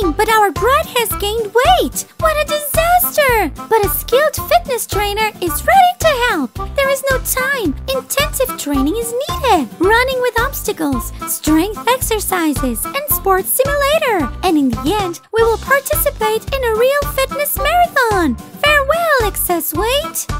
running, but our bride has gained weight. What a disaster! But a skilled fitness trainer is ready to help. There is no time. Intensive training is needed. Running with obstacles, strength exercises, and sports simulator. And in the end, we will participate in a real fitness marathon. Farewell, excess weight!